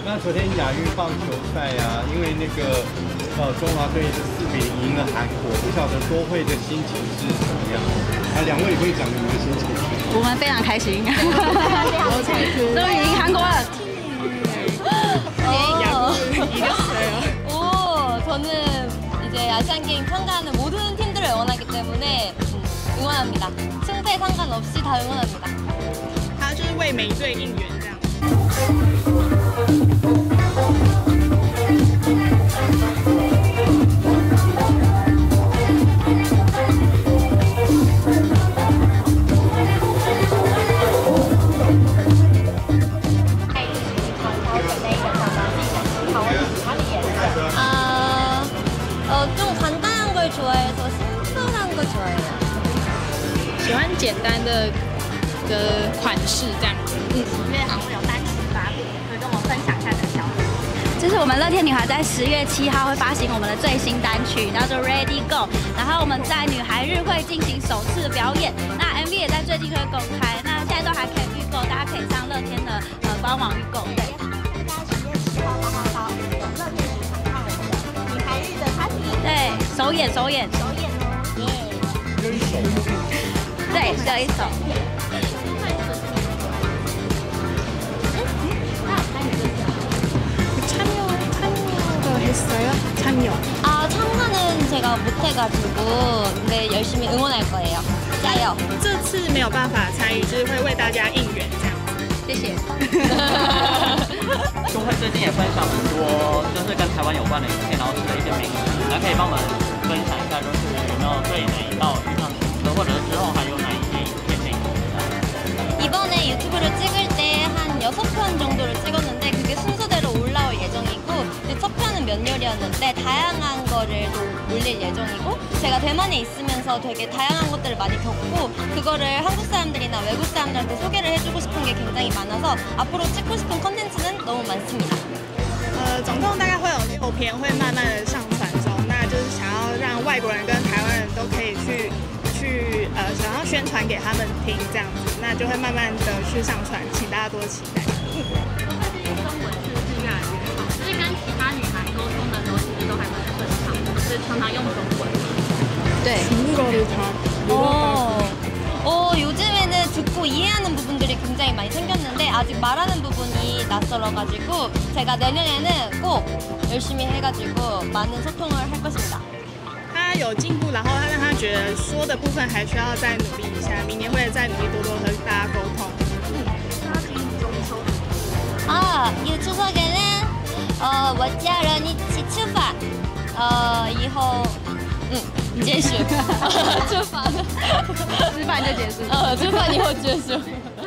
那昨天亚运棒球赛啊，因为那个中华队是4-0赢了韩国，不晓得多会的心情是怎么样？两位会长，你们的心情？ 我们非常开心，终于赢韩国了。 저는 이제 아시안 게임 참가하는 모든 팀들을 응원하기 때문에 응원합니다. 승패 상관없이 다 응원합니다. 他就是为每一队应援这样。 좀 간단한 걸 좋아해서 심플한 거 좋아해요. 喜欢简单的款式这样子。 因为好像有单曲发布，可以跟我们分享一下这个消息。 就是我们乐天女孩在10月7号会发行我们的最新单曲，叫做《Ready Go》，然后我们在女孩日会进行首次的表演。那 MV 也在最近会公开，那现在都还可以预购，大家可以上乐天的官网预购。对。 对，首演哦，耶！对，只有一首。 참여. 참가는 제가 못해가지고 근데 열심히 응원할 거예요.加油！ 这次没有办法参与，就是会为大家应援这样。 谢谢。 中会最近也分享很多，就是跟台湾有关的影片，然后取得一些名词，那可以帮我们分享一下，就是有没有对哪一道遇上车，或者是之后还有哪一些影片可以分享？ 이번에 유튜브를 찍을 때 한 6편 정도를 찍었는데 그게 순서대로 올라올 예정이고 첫 편은 몇 요리였는데 다양한 거를 또 올릴 예정이고 제가 대만에 있으면서 되게 다양한 것들을 많이 겪고 그거를 한국 사람들이나 외국 사람들한테 소개를 해주고 싶은 게 굉장히 많아서 앞으로 찍고 싶은 컨텐츠는 너무 많습니다. 总共大概会有6篇，会慢慢的上传中。那就是想要让外国人跟台湾人都可以去想要宣传给他们听这样子，那就会慢慢的去上传，请大家多期待。 中文是越来越好，就是跟其他女孩沟通的时候，其实都还蛮顺畅的，就是常常用中文。 对。 요즘에는 듣고 이해하는 부분들이 굉장히 많이 생겼는데 아직 말하는 부분이 낯설어가지고 제가 내년에는 꼭 열심히 해가지고 많은 소통을 할 것입니다. 他有进步，然后他让他觉得说的部分还需要再努力一下，明年会再努力多多和大家沟通。 이 추석에는 我家人一起吃饭，以后结束，吃饭， 吃饭就结束。 吃饭以后结束。